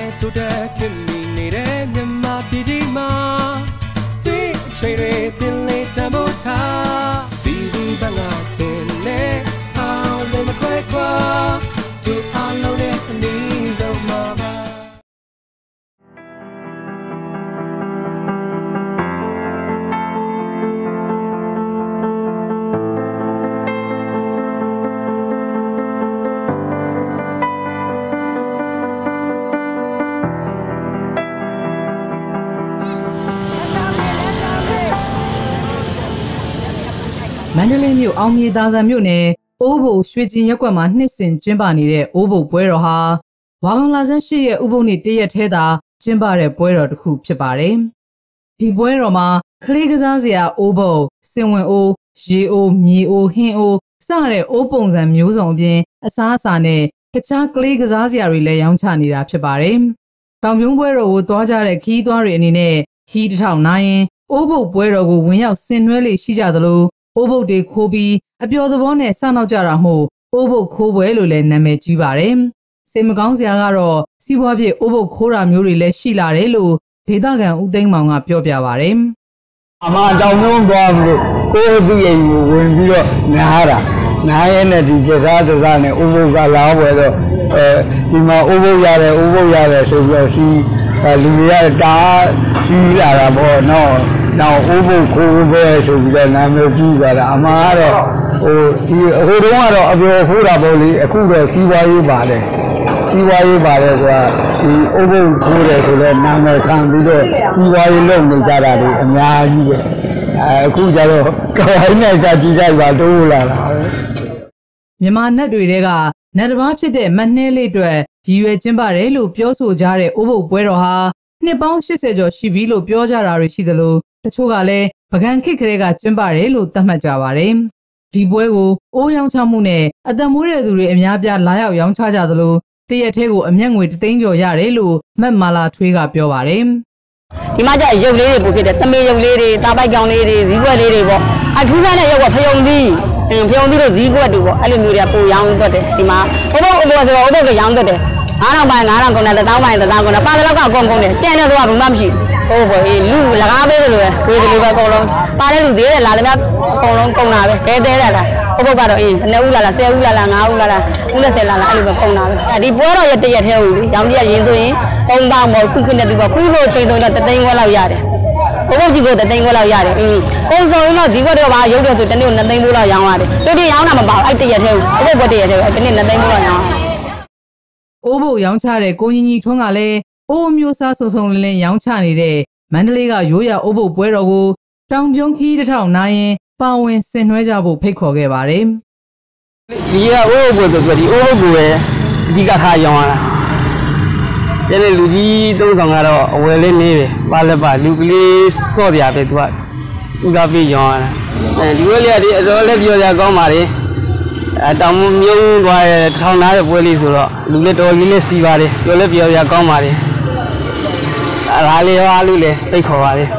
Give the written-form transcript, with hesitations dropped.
to the Kimmy, Nima, Pijima, the trade in late Tamota, see the Banga in late house in the Quaker to unload the knees of Mama. မန္တလေးမြို့အောင်မြေသာဆန်မြို့နယ်အိုးဘုံရွှေကျင်ရက်ကွက်မှာနှစ်စဉ်ကျင်းပနေတဲ့အိုးဘုံပွဲတော်ဟာဝါကောင်လာဆန်း8ရက်ဥပုသ်နေ့တရက်ထဲသာကျင်းပတဲ့ပွဲတော်တစ်ခုဖြစ်ပါတယ်။ဒီပွဲတော်မှာကလေးကစားစရာအိုးဘုံစင်ဝင်အိုးရေအိုးမြေအိုးဟင်းအိုးစတဲ့အိုးပုံစံမျိုးစုံအပြင်အစားအစာနဲ့တခြားကလေးကစားစရာတွေလည်းရောင်းချနေတာဖြစ်ပါတယ်။တောင်ပြုံးပွဲတော်ကိုသွားကြတဲ့ခီးသွားတွေအနေနဲ့ခီးတစ်ထောင်နိုင်ရင်အိုးဘုံပွဲတော်ကိုဝင်ရောက်ဆင်နွှဲလေးရှိကြသလိုအိုးဘုတ်တွေခိုးပြီးအပျော်သဘောနဲ့စနောက်ကြတာမို့အိုးဘုတ်ခိုးပွဲလို့လည်းနာမည်ကြီးပါတယ်။စိတ်မကောင်းစရာကတော့စီးပွားဖြစ်အိုးဘုတ်ခိုးတာမျိုးတွေလည်းရှိလာတယ်လို့ဒေသခံဦးသိန်းမောင်ကပြောပြပါတယ်။အမတောင်လုံးသွားလို့ကိုယ့်အပြည့်အိမ်ကိုဝင်ပြီးတော့နားရဲနဲ့ဒီကစားနဲ့အိုးဘုတ်ကလာပွဲတော့ဒီမှာအိုးဘုတ်ရတယ်ဆိုပြီးတော့စီးလူတွေကတားစီးလာတာပေါ့နော်။နောက်အိုးဘုတ်ခိုးပွဲဆိုပြီးတော့နာမည်ကြီးပါလားအမှားကတော့ဟိုတုန်းကတော့အပျော်ခိုးတာပေါ့လေအခုတော့စီးပွားရေးပါတယ်ဆိုတာဒီအိုးဘုတ်ခိုးတယ်ဆိုတော့နာမည်ခံပြီးတော့စီးပွားရေးလုပ်နေကြတာတွေအများကြီးပဲအခုကျတော့ကဝိုင်းနဲ့ကကြီးကြိုက်ပါတိုးလာတာမြန်မာနတ်တွေကနတ်တစ်ပါးဖြစ်တဲ့မနှဲလေးအတွက်ရည်ရွယ်ကျင်းပါတယ်လို့ပြောဆိုကြတဲ့အိုးဘုတ်ပွဲတော်ဟာနှစ်ပေါင်း80ကျော်ရှိပြီလို့ပြောကြတာတွေရှိသလိုတချို့ကလည်းပကံခေတ်ကလေးကကျင်းပါတယ်လို့သတ်မှတ်ကြပါတယ်။ဒီပွဲကိုအိုးရောင်းချမှုနဲ့အသက်မွေးတဲ့သူတွေအများပြားလာရောက်ရောင်းချကြသလိုတရက်ထဲကိုအမျက်ငွေ3သိန်းကျော်ရတယ်လို့မက်မာလာထွေးကပြောပါတယ်။ဒီမှာကျရုပ်လေးတွေပို့ဖြစ်တယ်။တမေရုပ်လေးတွေတာပိုက်ကောင်လေးတွေဇီးကွက်လေးတွေပေါ့။အခုစားတဲ့ရုပ်ကဖယုံသီးတို့ဇီးကွက်တွေပေါ့။အဲ့လိုမျိုးတွေကပိုရောင်းတတ်တယ်။ဒီမှာအိုးဘုတ်ဆိုတော့အိုးဘုတ်တွေရောင်းတတ်တယ်။9000ပိုင်း9000ကုန်တယ်1000ပိုင်း1000ကုန်တယ်ပါတဲ့လောက်ကကုန်တယ်။ကျန်တဲ့တော့ဘာမှမရှိဘူး။ဟုတ်ပါဘူးလူလကားပေးတယ်လို့ပဲဝေးတယ်လို့ပဲအကုန်လုံးပါတဲ့လူသေးတယ်လာတယ်များအကုန်လုံးကုန်တာပဲတဲတဲတာလားဟုတ်ပုတ်ကတော့2ဦးလာလား10ဦးလာလား5ဦးလာလား20လာလားအဲ့လိုပဲကုန်တာပဲဒီပွဲတော့ရတရက်ထဲဦးလေရောင်းပြရင်ဆိုရင်3ပေါင်းပေါ့ခုနဲ့ဒီပေါ့ခုလိုချိန်ဆိုတော့3သိန်းခွဲလောက်ရတယ်ဟုတ်ပုတ်ကြီးကို3သိန်းခွဲလောက်ရတယ်ကုန်စုံရင်တော့ဒီဘက်တော့ဘာရုပ်တယ်ဆိုတနေ့2သိန်းခွဲလောက်ရောင်းရတယ်တူတူရောင်းတာမပါဘူးအဲ့တရက်ထဲဦးဟုတ်ပုတ်တရက်ထဲဦးဒီနေ့2သိန်းခွဲလောက်ရောင်းအိုးဘုတ်ရောင်းချတဲ့ကိုညီထွန်းကလည်းအိုးမျိုးစားစုံလင်းရောင်းချနေတဲ့မန္တလေးကရိုးရာအိုးဘုတ်ပွဲတော်ကိုတောင်ပြုံးခီးတစ်ထောင်နိုင်ရင်ပါဝင်ဆင်နွှဲကြဖို့ဖိတ်ခေါ်ခဲ့ပါတယ်။ဒီကအိုးဘုတ်ဆိုဒီအိုးဘုတ်ကိုပဲအဓိကထားရောင်းရတာ။ကျတဲ့လူကြီးသုံးဆောင်ကတော့အဝယ်လေးနေတယ်။ပါလက်ပါလူကလေးစော့ပြပဲသူကဥကားပြေးရောင်းရတာ။ဒီဝဲလေးကဒီအတော်လည်းပြောကြကောင်းပါလေ။တောင်မြုံသွားတဲ့ထောင်သားတဲ့ပွဲလေးဆိုတော့လူလည်းတော်လေးနဲ့စီပါတယ်။ပြောလည်းပြောကြကောင်းပါလေ။အားလေးရောအားလို့လည်းသိခေါ်ပါလေ